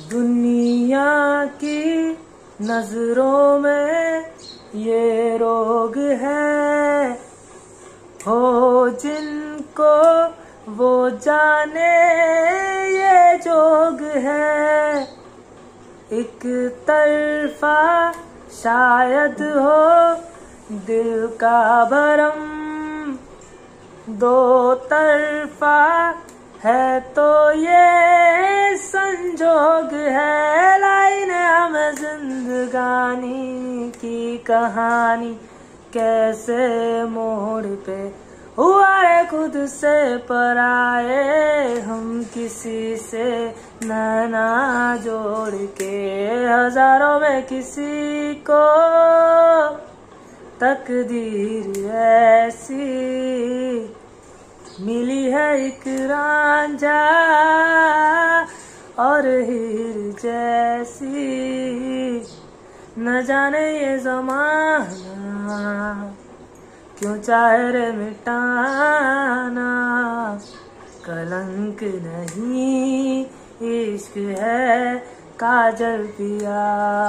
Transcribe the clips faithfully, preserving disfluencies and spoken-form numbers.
दुनिया की नजरों में ये रोग है, हो जिनको वो जाने ये जोग है। एक तरफा शायद हो दिल का भरम, दो तरफा है तो ये संजोग है। लाइन हमें जिंदगानी की कहानी कैसे मोड़ पे हुआ है खुद से पराए, हम किसी से नैना जोड़ के हजारों में किसी को तकदीर ऐसी मिली है। एक रांझा और हीर जैसी, न जाने ये ज़माना क्यों चाहे रे मिटाना। कलंक नहीं इश्क है काजल पिया,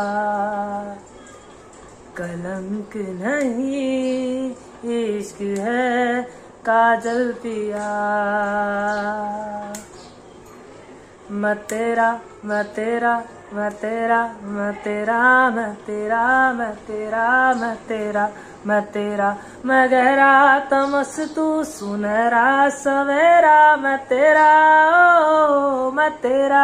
कलंक नहीं इश्क है काजल पिया। मैं तेरा मैं तेरा मैं तेरा मैं तेरा मैं तेरा मैं तेरा मैं तेरा मैं तेरा मैं गहरा तमस तू सुनहरा सवेरा। मैं तेरा ओ मैं तेरा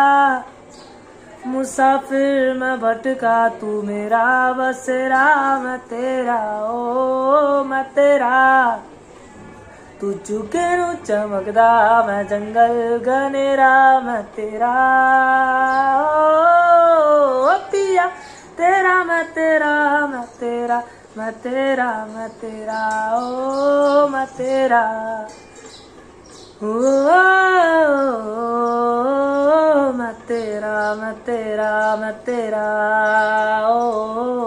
मुसाफिर मैं भटका तू मेरा बसेरा। मैं तेरा ओ मैं तेरा तू झुके नु चमकदा मैं जंगल घनेरा। मैं तेरा ओ पिया तेरा मैं तेरा मैं तेरा मैं तेरा मैं तेरा ओ मैं तेरा ओ मैं तेरा मैं तेरा मैं तेरा ओ।